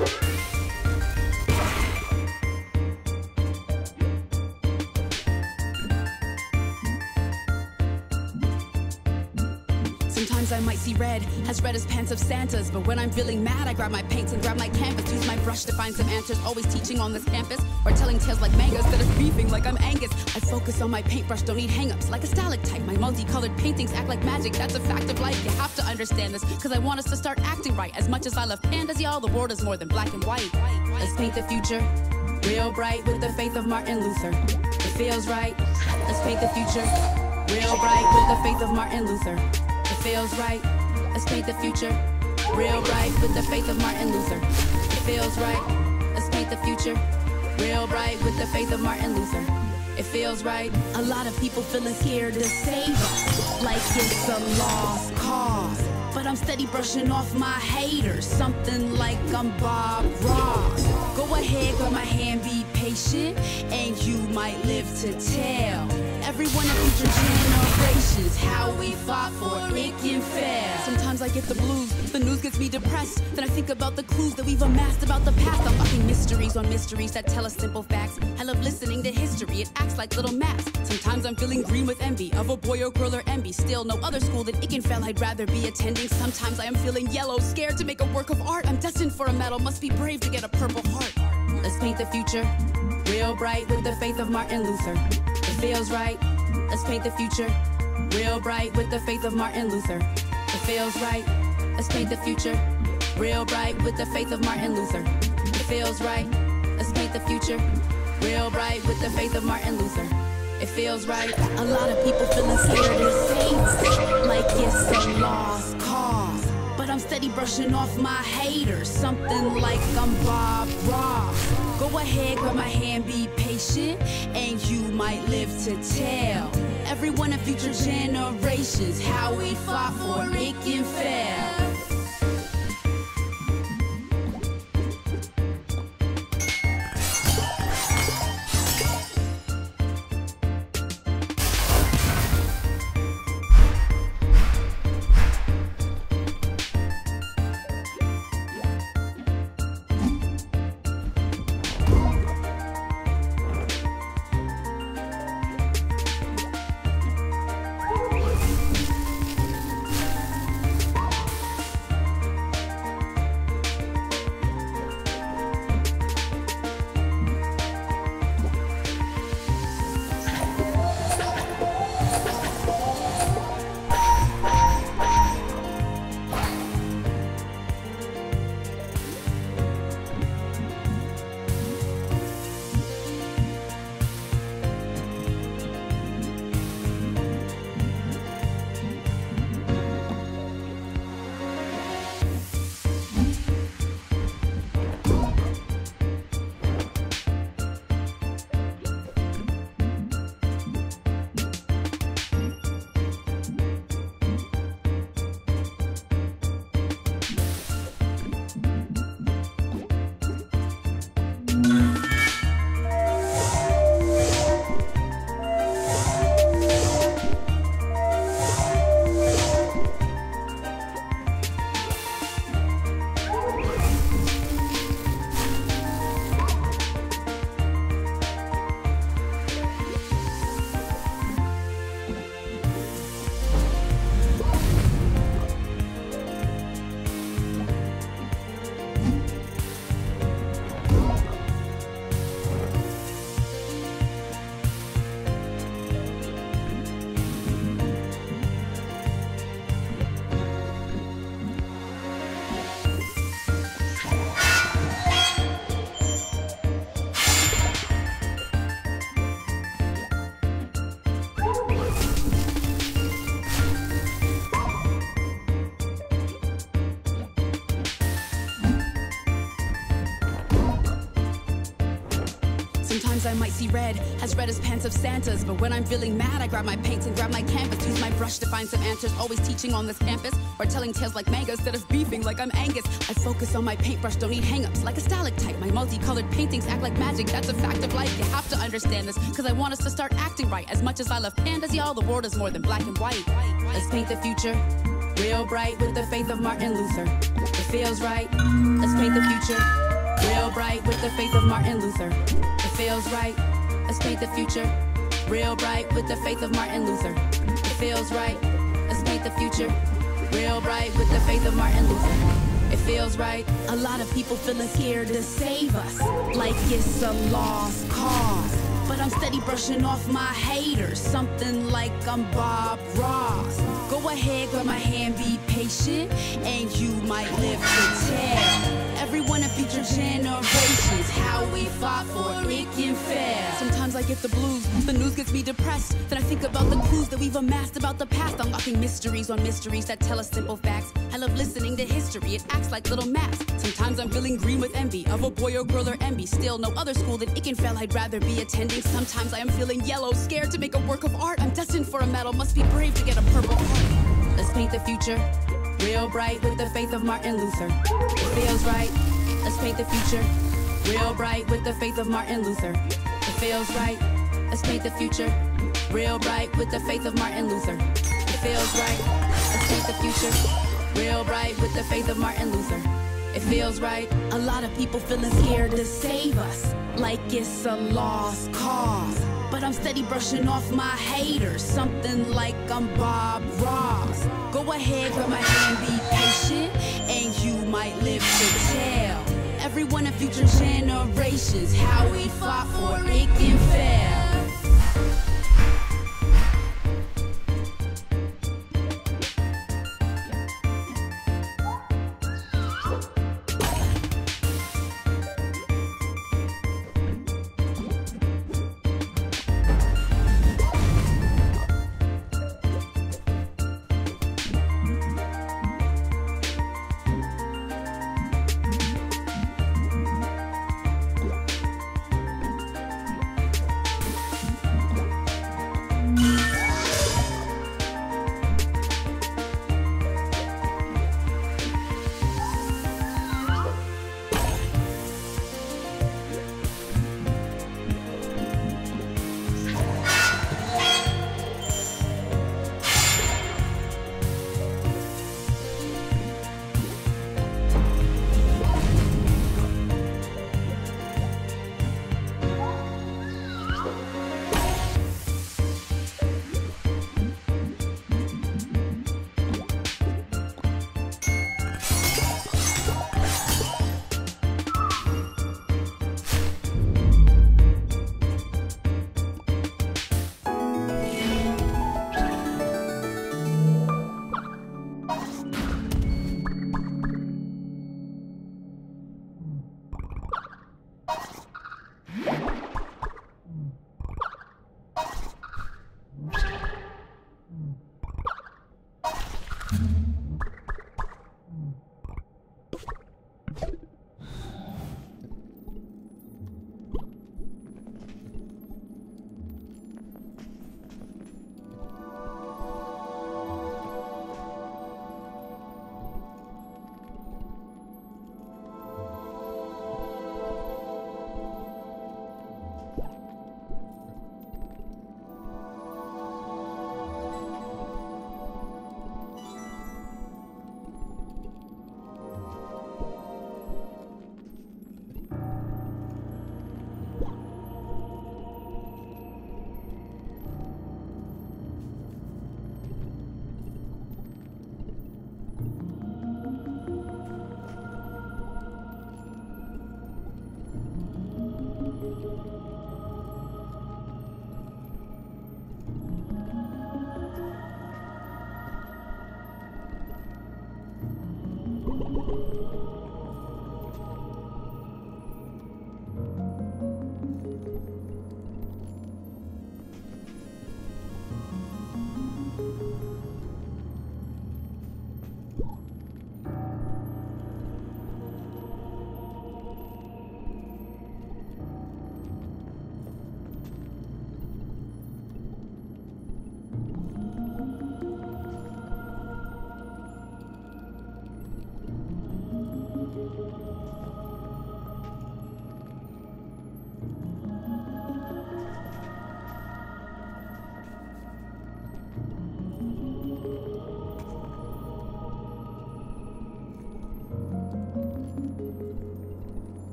Sometimes I might see red as pants of Santas, but when I'm feeling mad, I grab my paints and grab my canvas, use my brush to find some answers, always teaching on this campus, or telling tales like mangas instead of beefing like I'm Angus. I focus on my paintbrush, don't need hang-ups like a stalactite. My multicolored paintings act like magic, that's a fact of life. You have to understand this, cause I want us to start acting right. As much as I love pandas, y'all, the world is more than black and white. Let's paint the future real bright with the faith of Martin Luther. It feels right. Let's paint the future real bright with the faith of Martin Luther. It feels right. Let's paint the future real bright with the faith of Martin Luther. It feels right. Let's paint the future real bright with the faith of Martin Luther. It feels right. A lot of people feeling scared to save us, like it's a lost cause. But I'm steady brushing off my haters, something like I'm Bob Ross. Go ahead, grab my hand, be patient, and you might live to tell everyone in future generations how we fought for Ikenfell. Sometimes I get the blues, the news gets me depressed. Then I think about the clues that we've amassed about the past. The fucking mysteries on mysteries that tell us simple facts. I love listening to history, it acts like little maps. Sometimes I'm feeling green with envy of a boy or girl or envy. Still, no other school than Ikenfell I'd rather be attending. Sometimes I am feeling yellow, scared to make a work of art. I'm destined for a medal, must be brave to get a Purple Heart. Let's paint the future real bright with the faith of Martin Luther. It feels right. Let's paint the future real bright with the faith of Martin Luther. It feels right. Let's paint the future real bright with the faith of Martin Luther. It feels right. Let's paint the future real bright with the faith of Martin Luther. It feels right. A lot of people feeling scared to say like it's a lost cause. But I'm steady brushing off my haters, something like I'm Bob Ross. Go ahead, grab my hand, be patient, and you might live to tell everyone in future generations how we fought for Ikenfell. Sometimes I might see red as pants of Santas, but when I'm feeling mad, I grab my paints and grab my canvas, use my brush to find some answers, always teaching on this campus, or telling tales like mangas instead of beefing like I'm Angus. I focus on my paintbrush, don't need hang-ups like a stalactite. My multicolored paintings act like magic, that's a fact of life. You have to understand this, cause I want us to start acting right. As much as I love pandas, y'all, the world is more than black and white. Let's paint the future real bright with the faith of Martin Luther. It feels right. Let's paint the future Real bright with the faith of Martin Luther. It feels right. Let's paint the future. Real bright with the faith of Martin Luther. It feels right. Let's paint the future. Real bright with the faith of Martin Luther. It feels right. A lot of people feeling scared to save us, like it's a lost cause. But I'm steady brushing off my haters, something like I'm Bob Ross. Go ahead, grab my hand, be patient, and you might live to tell everyone in future generations how we fought for Ikenfell. Sometimes I get the blues, the news gets me depressed. Then I think about the clues that we've amassed about the past, unlocking mysteries on mysteries that tell us simple facts. I love listening to history, it acts like little maps. Sometimes I'm feeling green with envy of a boy or girl or envy. Still, no other school than Ikenfell I'd rather be attending. Sometimes I am feeling yellow, scared to make a work of art. I'm destined for a medal, must be brave to get a purple heart. Let's paint the future, real bright with the faith of Martin Luther. It feels right. Let's paint the future, real bright with the faith of Martin Luther. It feels right. Let's paint the future, real bright with the faith of Martin Luther. It feels right. Let's paint the future, real bright with the faith of Martin Luther. It feels right. A lot of people feeling scared to save us, like it's a lost cause. But I'm steady brushing off my haters, something like I'm Bob Ross. Go ahead, grab my hand, be patient, and you might live to tell everyone in future generations how we fought for Ikenfell.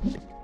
Bye.